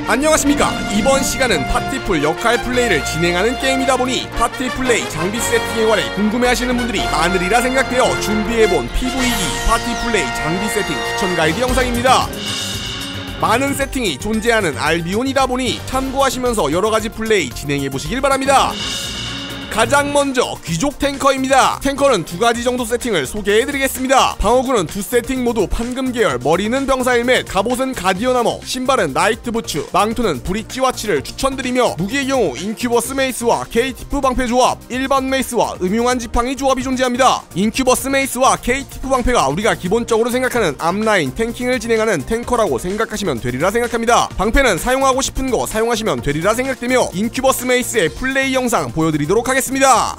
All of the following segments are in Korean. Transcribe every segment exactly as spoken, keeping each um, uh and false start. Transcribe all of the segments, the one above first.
안녕하십니까. 이번 시간은 파티풀 역할 플레이를 진행하는 게임이다 보니 파티 플레이 장비 세팅에 관해 궁금해하시는 분들이 많으리라 생각되어 준비해본 피브이이 파티 플레이 장비 세팅 추천 가이드 영상입니다. 많은 세팅이 존재하는 알비온이다 보니 참고하시면서 여러가지 플레이 진행해보시길 바랍니다. 가장 먼저 귀족 탱커입니다. 탱커는 두가지 정도 세팅을 소개해드리겠습니다. 방어구는 두 세팅 모두 판금 계열, 머리는 병사 헬멧, 갑옷은 가디언 아머, 신발은 나이트 부츠, 망토는 브릿지 와치를 추천드리며 무기의 경우 인큐버스 메이스와 케이티프 방패 조합, 일반 메이스와 음흉한 지팡이 조합이 존재합니다. 인큐버스 메이스와 케이티프 방패가 우리가 기본적으로 생각하는 앞라인 탱킹을 진행하는 탱커라고 생각하시면 되리라 생각합니다. 방패는 사용하고 싶은 거 사용하시면 되리라 생각되며 인큐버스 메이스의 플레이 영상 보여드리도록 하겠습니다. 하겠습니다.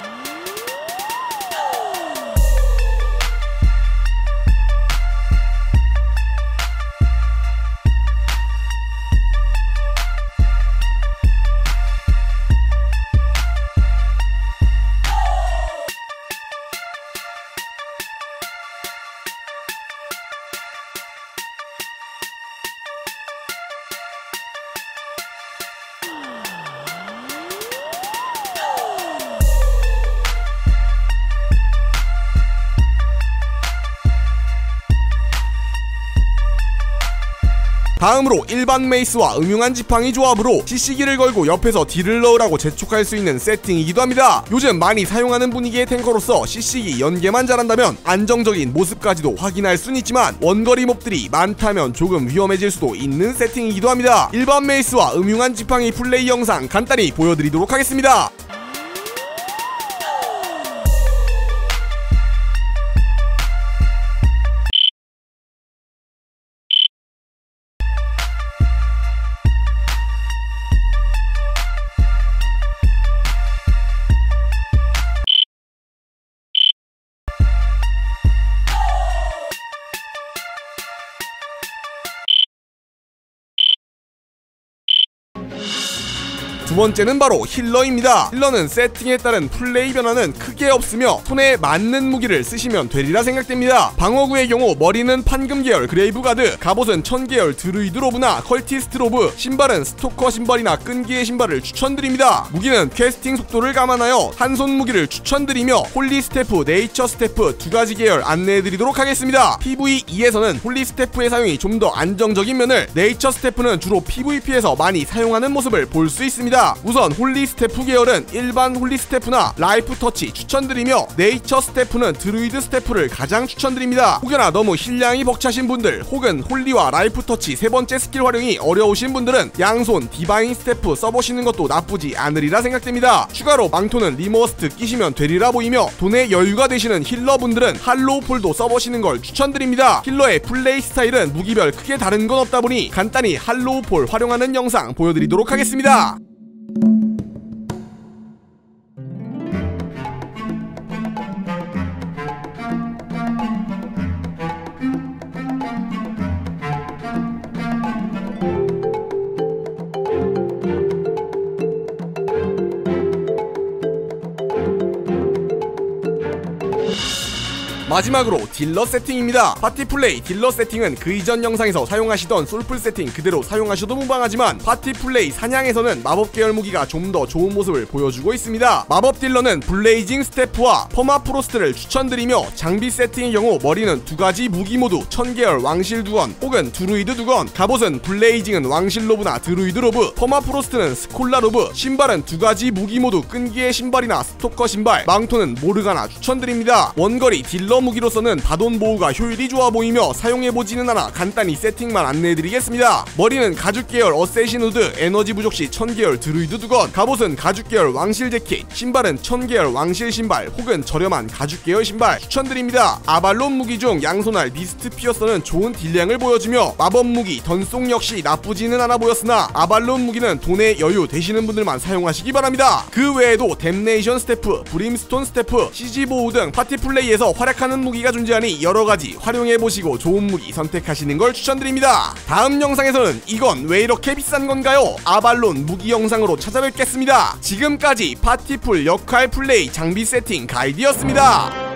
다음으로 일반 메이스와 음흉한 지팡이 조합으로 씨씨기를 걸고 옆에서 딜을 넣으라고 재촉할 수 있는 세팅이기도 합니다. 요즘 많이 사용하는 분위기의 탱커로서 씨씨기 연계만 잘한다면 안정적인 모습까지도 확인할 순 있지만 원거리 몹들이 많다면 조금 위험해질 수도 있는 세팅이기도 합니다. 일반 메이스와 음흉한 지팡이 플레이 영상 간단히 보여드리도록 하겠습니다. 두 번째는 바로 힐러입니다. 힐러는 세팅에 따른 플레이 변화는 크게 없으며 손에 맞는 무기를 쓰시면 되리라 생각됩니다. 방어구의 경우 머리는 판금 계열 그레이브 가드, 갑옷은 천 계열 드루이드 로브나 컬티스트 로브, 신발은 스토커 신발이나 끈기의 신발을 추천드립니다. 무기는 캐스팅 속도를 감안하여 한손 무기를 추천드리며 홀리 스태프, 네이처 스태프 두 가지 계열 안내해드리도록 하겠습니다. 피브이이에서는 홀리 스태프의 사용이 좀 더 안정적인 면을, 네이처 스태프는 주로 피브이피에서 많이 사용하는 모습을 볼 수 있습니다. 우선 홀리 스태프 계열은 일반 홀리 스태프나 라이프 터치 추천드리며 네이처 스태프는 드루이드 스태프를 가장 추천드립니다. 혹여나 너무 힐량이 벅차신 분들 혹은 홀리와 라이프 터치 세 번째 스킬 활용이 어려우신 분들은 양손 디바인 스태프 써보시는 것도 나쁘지 않으리라 생각됩니다. 추가로 망토는 리머스트 끼시면 되리라 보이며 돈에 여유가 되시는 힐러분들은 할로우 폴도 써보시는 걸 추천드립니다. 힐러의 플레이 스타일은 무기별 크게 다른 건 없다 보니 간단히 할로우 폴 활용하는 영상 보여드리도록 하겠습니다. 마지막으로 딜러 세팅입니다. 파티 플레이 딜러 세팅은 그 이전 영상에서 사용하시던 솔플 세팅 그대로 사용하셔도 무방하지만 파티 플레이 사냥에서는 마법 계열 무기가 좀 더 좋은 모습을 보여주고 있습니다. 마법 딜러는 블레이징 스태프와 퍼마프로스트를 추천드리며 장비 세팅의 경우 머리는 두 가지 무기 모두 천 계열 왕실 두건 혹은 드루이드 두건, 갑옷은 블레이징은 왕실 로브나 드루이드 로브, 퍼마프로스트는 스콜라 로브, 신발은 두 가지 무기 모두 끈기의 신발이나 스토커 신발, 망토는 모르가나 추천드립니다. 원거리 딜러 무기로서는 바돈 보호가 효율이 좋아 보이며 사용해보지는 않아 간단히 세팅만 안내해드리겠습니다. 머리는 가죽 계열 어쌔신 후드, 에너지 부족 시 천 계열 드루이드 두건, 갑옷은 가죽 계열 왕실 재킷, 신발은 천 계열 왕실 신발 혹은 저렴한 가죽 계열 신발 추천드립니다. 아발론 무기 중 양손알 미스트 피어서는 좋은 딜량을 보여주며 마법 무기 던송 역시 나쁘지는 않아 보였으나 아발론 무기는 돈에 여유 되시는 분들만 사용하시기 바랍니다. 그 외에도 댐네이션 스태프, 브림스톤 스태프, 씨지 보호 등 파티 플레이에서 활약하는 무기가 존재하니 여러가지 활용해보시고 좋은 무기 선택하시는 걸 추천드립니다. 다음 영상에서는 이건 왜 이렇게 비싼 건가요? 아발론 무기 영상으로 찾아뵙겠습니다. 지금까지 파티풀 역할 플레이 장비 세팅 가이드였습니다.